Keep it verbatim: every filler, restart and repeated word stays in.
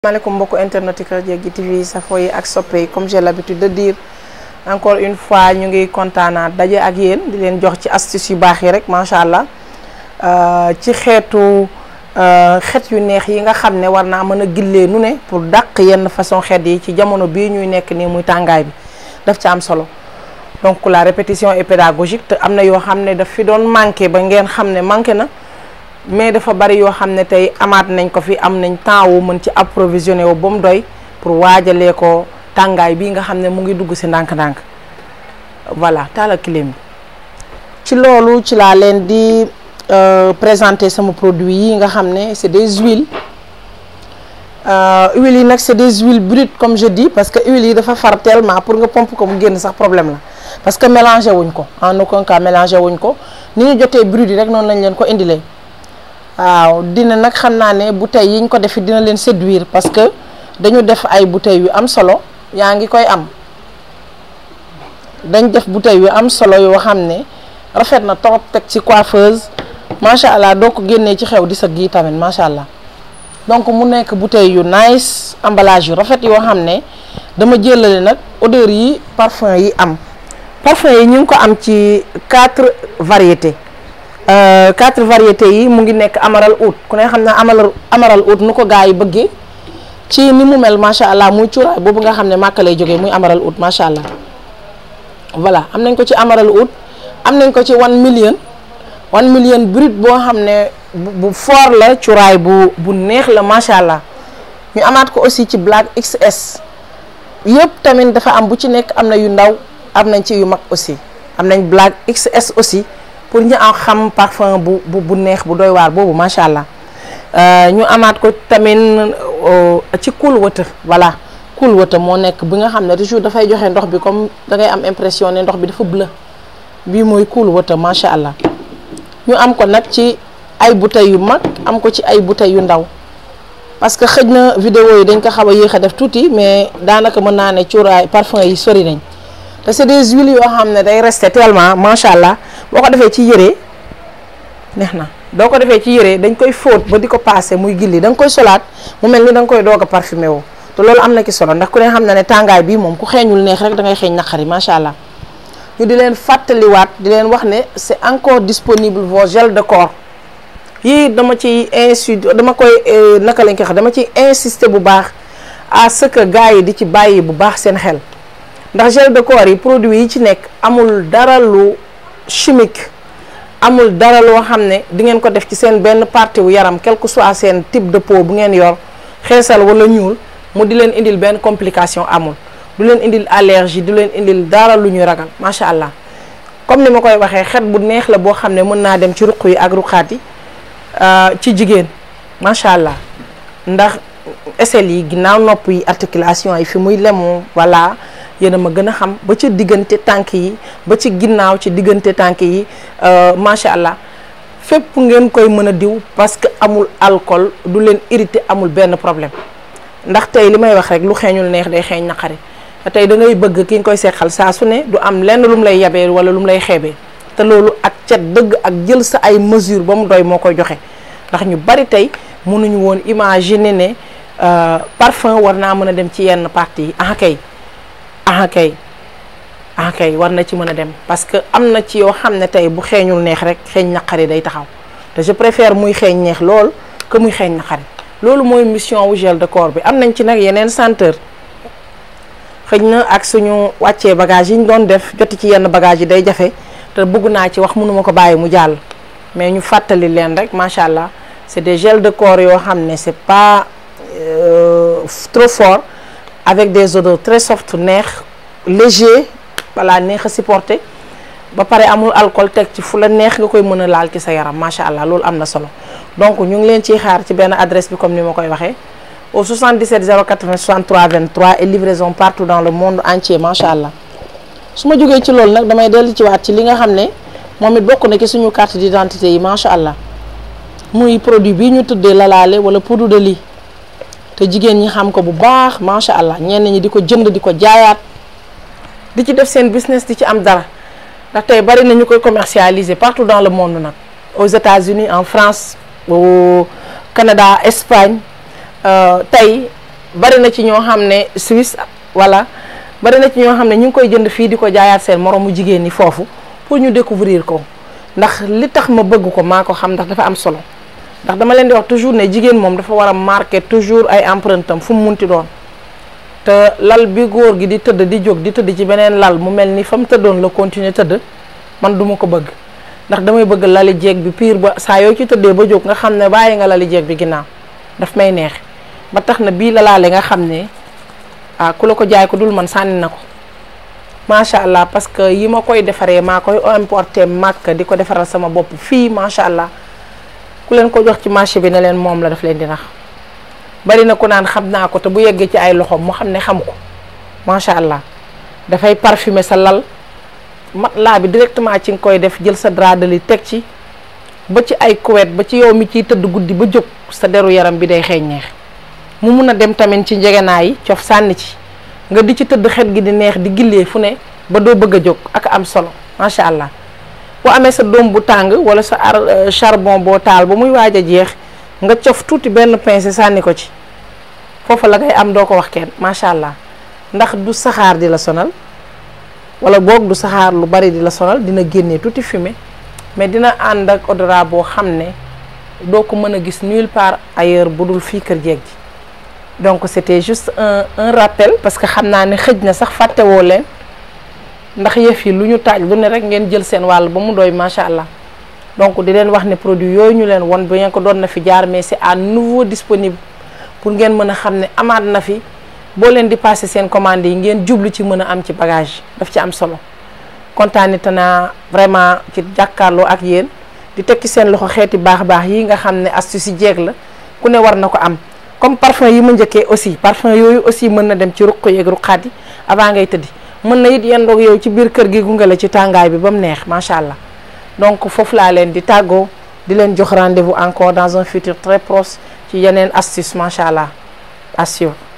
Maaleykum mbokku internet yi Kër Jéggi T V safo yi ak soppe yi comme j'ai l'habitude de dire encore une fois ñu ngi kontaanaat daje ak yéen di leen jox ci astuce yu baax yi rek macha allah ci xeetu xeet yu neex yi nga xam ne war naa mën a gillee nu ne pour dàq yenn façon xeet yi ci jamono bii ñuy nekk nii muy tàngaay bi daf ci am solo. Donc la répétition est pédagogique te am na yoo xam ne daf fi doon manqué ba ngeen xam ne manqué na. Mais dafa bari yoo xam ne tey amaat nañ ko fi am nañ temps wu mën ci approvisionné wu ba mu doy pour waajalee ko tàngaay bii nga xam ne mu ngi dugg si ndànk-ndànk voilà taala clim bi ci loolu ci laa leen di présenter sama produit yi nga xam ne c'est des huiles huiles yi nag c'est des huiles brutes comme je dis parce que huiles yi dafa far tellement pour nga pompe ko mu génn sax problème la parce que mélangé wuñ ko en aucun cas mélangé wuñ ko ni ñu jotee brut yi rek noonu lañ leen ko indilee. waaw dina nag xam naa ne bouteilles yiñ ko def dina leen séduire parce que dañu def ay bouteilles yu am solo yaa ngi koy am dañ def bouteilles yu am solo yoo xam ne rafet na trop teg ci coiffeuse macha allah doo ko génnee ci xew di sa gii tamit macha allah donc mu nekk bouteilles yu nice emballage yu rafet yoo xam ne dama jëlale nag odeur yi parfum yi am parfum yi ñu ngi ko am ci quatre variétés. Euh, quatre variétés yi mu ngi nekk amaral oud ku ne xam ne amaral amaral oud nu ko gaa yi bëggee ci ni mu mel macha allah muy cuuraay boobu nga xam ne màkka lay jógee muy amaral oud macha allah voilà am nañ ko ci amaral oud am nañ ko ci one million one million brut boo xam ne bu fort la cuuraay bu bu neex la macha allah ñu amaat ko aussi ci black X S yëpp tamit dafa am bu ci nekk am na yu ndaw am nañ ci yu mag aussi am nañ black X S aussi. pour ñu am xam parfum bu bu bu neex bu doy waar boobu macha allah ñu amaat ko tamit ci cool water voilà cool water moo nekk bi nga xam ne toujours dafay joxe ndox bi comme da ngay am impression ne ndox bi dafa bleu bii mooy cool water macha allah ñu am ko nag ci ay bouteilles yu mag am ko ci ay bouteilles yu ndaw parce que xëj na vidéo yi dañ ko xaw a yéex a def tuuti mais daanaka mën naa ne cuuraay parfum yi sori nañ te c'est des huiles yoo xam ne day rester tellement macha allah. boo ko defee ci yére neex na doo ko defee ci yére dañ koy fóot ba di ko passé muy gilli da nga koy solaat mu mel ni da nga koy doog a parfumé woo te loolu am na ki solo ndax ku ne xam na ne tàngaay bi moom ku xeeñul neex rek da ngay xeeñ naqari macha allah ñu di leen fàttaliwaat di leen wax ne c'est encore disponible vos gels de corps yii dama ciy insi dama koy naka lañ koy wax dama ciy insister bu baax à ce que gars yi di ci bàyyi bu baax seen xel ndax gel de corps yi produit yi ci nekk amul dara lu chimique amul dara loo xam ne di ngeen ko def ci seen benn partie wu yaram quel que soit seen type de peau bu ngeen yor xeesal wala ñuul mu di leen indil benn complication amul du leen indil allergie du leen indil dara lu ñuy ragal macha allah comme ni ma koy waxee xet bu neex la boo xam ne mën naa dem ci ruq yi ak ruqaat yi ci jigéen macha allah ndax aisselle yi ginnaaw nopp yi articulation yi fi muy lemoo voilà yéen a ma gën a xam ba ci diggante tànk yi ba ci ginnaaw ci diggante tànk yi macha allah fépp ngeen koy mën a diw parce que amul alcool du leen irrité amul benn problème ndax tey li may wax rek lu xeeñul neex day xeeñ naqari te tey da ngay bëgg ki nga koy seqal saa su ne du am lenn lu mu lay yabee wala lu mu lay xeebee te loolu ak cet dëgg ak jël sa ay mesures ba mu doy moo koy joxe ndax ñu bari tey mënuñu woon imaginer ne parfum war naa mën a dem ci yenn parties yi ah kay. ah kay ah kay war na ci mën a dem parce que am na ci yoo xam ne tey bu xeeñul neex rek xeeñ naqari day taxaw te je préfère muy xeeñ neex lool que muy xeeñ naqari loolu mooy mission wu gel de corps bi am nañ ci nag yeneen senteur xëj na ak suñu wàccee bagage yi ñu doon def joti ci yenn bagage yi day jafe te bëgg naa ci wax mënuma ko bàyyi mu jàll mais ñu fàttali leen rek macha allah c'est des gels de corps yoo xam ne c'est pas euh, trop fort avec des odeurs très soft neex léger voilà neex a supporter ba pare amul alcool teg ci fu la neex nga koy mën a laal ci sa yaram macha allah loolu am na solo donc ñu ngi leen ciy xaar ci benn adresse bi comme ni ma koy waxee au soixante-dix-sept zéro quatre-vingts soixante-trois vingt-trois et livraison partout dans le monde entier macha allah su ma jógee ci loolu nag damay dellu ci waat ci li nga xam ne moom it bokk na ci suñu carte d'identité yi macha allah muy produit bii ñu tuddee lalaale wala poudre de lit te jigéen ñi xam ko bu baax macha allah ñenn ñi di ko jënd di ko jaayaat di ci def seen business di ci am dara ndax tey bari na ñu koy commercialiser partout dans le monde nag aux États-Unis en France au Canada Espagne tey bari na ci ñoo xam ne Suisse wala bari na ci ñoo xam ne ñu ngi koy jënd fii di ko jaayaat seen moroomu jigéen ñi foofu pour ñu découvrir ko ndax li tax ma bëgg ko maa ko xam ndax dafa am solo ndax dama leen di wax toujours ne jigéen moom dafa war a marqué toujours ay empreinte am fu mu munti doon te lal bi góor gi di tëdd di jóg di tëdd ci beneen lal mu mel ni fa mu tëddoon la continuer tëdd man duma ko bëgg ndax damay bëgg lali jeeg bi pire ba saa yoo ci tëddee ba jóg nga xam ne bàyyi nga lali jeeg bi ginnaaw daf may neex ba tax na bii lalaale nga xam ne ah ku la ko jaay ko dul man sànni na ko macha allah parce que yi ma koy defaree maa koy importer màkk di ko defaral sama bopp fii macha allah ku leen ko jox ci marché bi ne leen moom la daf leen di nax bari na ku naan xam naa ko te bu yeggee ci ay loxoom mu xam ne xam ko macha allah dafay parfumer sa lal matelas bi directement ci nga koy def jël sa drap de lit teg ci ba ci ay couette ba ci yow mi ciy tëdd guddi ba jóg sa deru yaram bi day xeeñ neex mu mun a dem tamit ci njegenaay yi cof sànni ci nga di ci tëdd xet gi di neex di gillee fu ne ba doo bëgg a jóg ak am solo macha allah boo amee sa doom bu tàng wala sa ar charbon boo taal ba muy waaj a jeex nga cof tuuti benn pincée sànni ko ci foofa la ngay am doo ko wax kenn macha allah ndax du saxaar di la sonal wala boog du saxaar lu bari di la sonal dina génnee tuuti fumée mais dina ànd ak odorat boo xam ne doo ko mën a gis nulle part ailleurs bu dul fii kër jeeg ji donc c'était juste un un rappel parce que xam naa ne xëj na sax fàttewoo leen ndax yëf yi lu ñu taaj lu ne rek ngeen jël seen wàll ba mu doy macha allah donc di leen wax ne produit yooyu ñu leen won ba ngeen ko doon na fi jaar mais c'est à nouveau disponible pour ngeen mën a xam ne amaat na fi boo leen di passer seen commande yi ngeen jublu ci mën a am ci bagage daf ci am solo kontaanite naa vraiment ci jàkkaarloo ak yéen di tekki seen loxo xeeti baax baax yi nga xam ne astuce yi jeeg la ku ne war na ko am comme parfum yi ma njëkkee aussi parfum yooyu aussi mën na dem ci ruq yeeg ruqaat yi avant ngay tëddi mën na it yendoog yow ci biir kër gi gunge la ci tàngaay bi ba mu neex macha allah donc foofu laa leen di tàggoo di leen jox rendez-vous encore dans un futur très proche ci yeneen astuce macha allah assure